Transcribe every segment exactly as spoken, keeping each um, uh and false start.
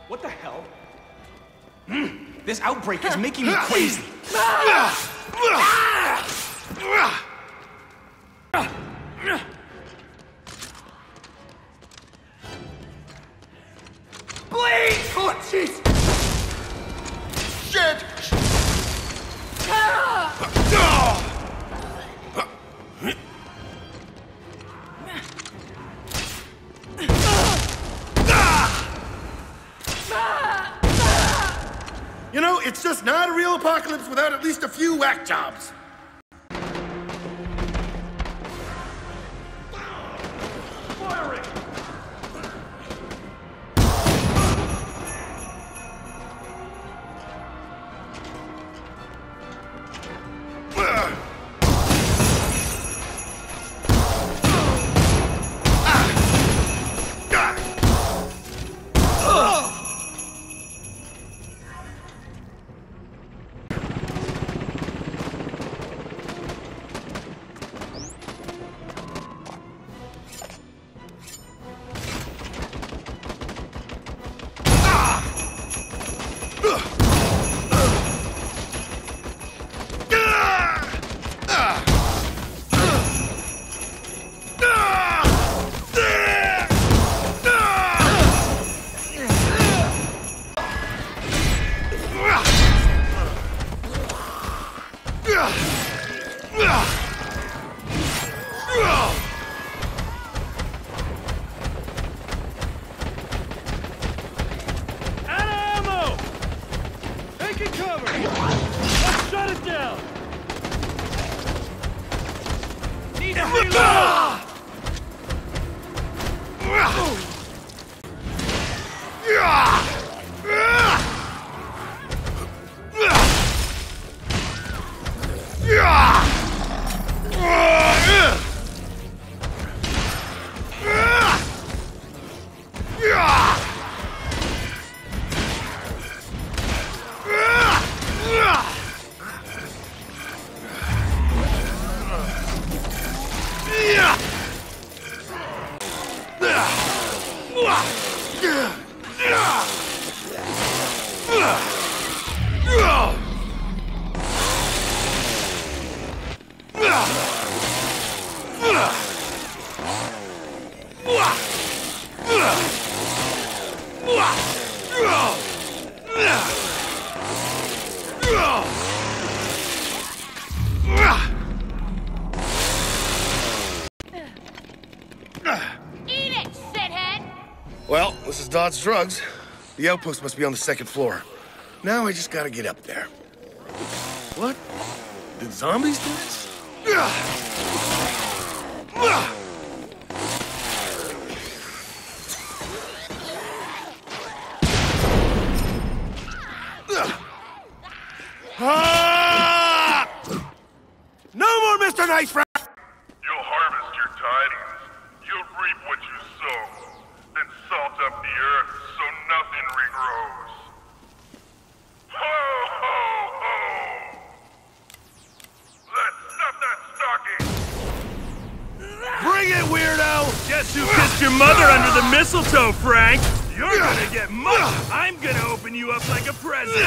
What the hell? Mm, this outbreak is making me crazy. Bleed! Oh, jeez! Shit! You know, it's just not a real apocalypse without at least a few whack jobs. Firing! Well, this is Dodd's Drugs. The outpost must be on the second floor. Now I just gotta get up there. What? Did zombies do this? Ah! No more Mister Nice Rat! You'll harvest your tidings. You'll reap what you sow. Then salt up the earth so nothing regrows. Ho, ho, ho! Let's stuff that stocking! Bring it, weirdo! Guess who kissed your mother under the mistletoe, Frank? You're gonna get much. I'm gonna open you up like a present.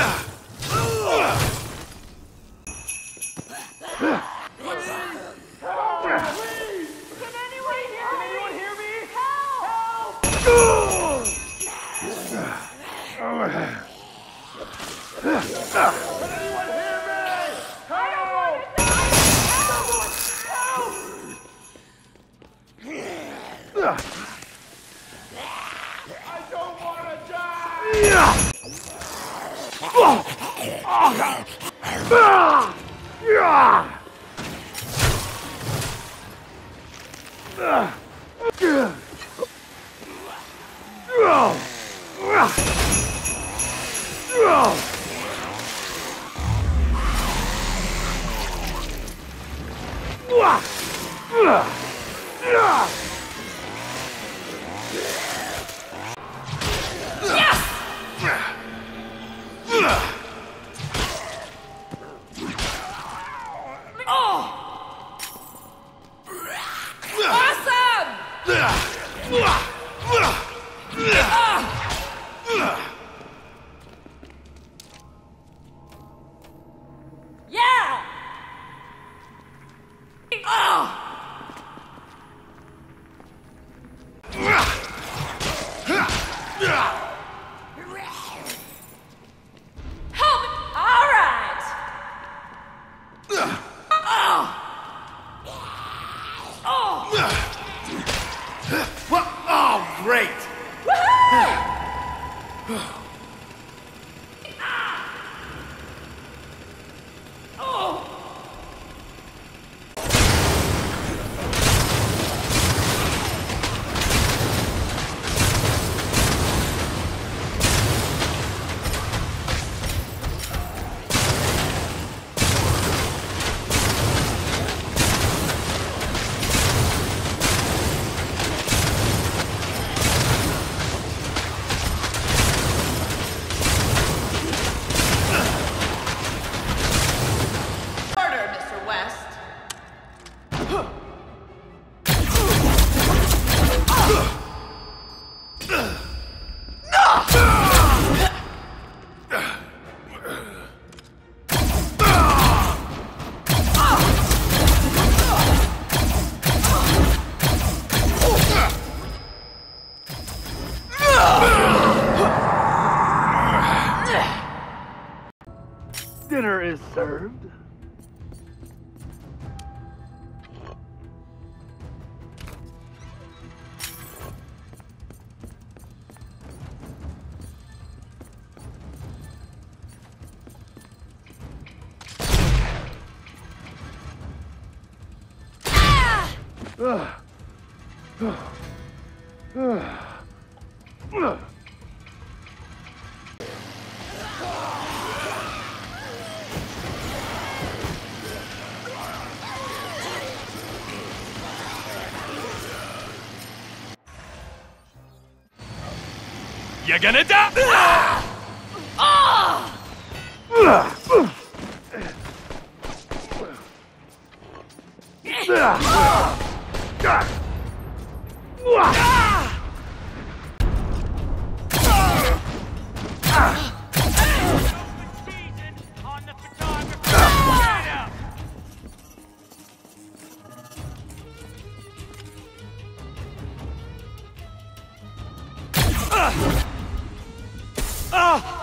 served. You're gonna die! Ah!